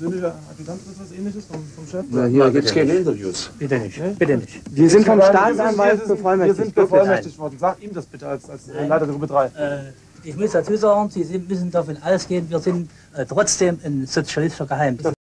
persönlicher Adjutant oder was ähnliches vom Chef? Na, hier gibt es keine Interviews. Bitte nicht, bitte nicht. Wir sind vom Staatsanwalt Wir bevollmächtigt. sind bevollmächtigt worden. Sag ihm das bitte als Leiter der Gruppe 3. Ich muss dazu sagen, Sie müssen davon ausgehen, wir sind trotzdem ein sozialistischer Geheimdienst.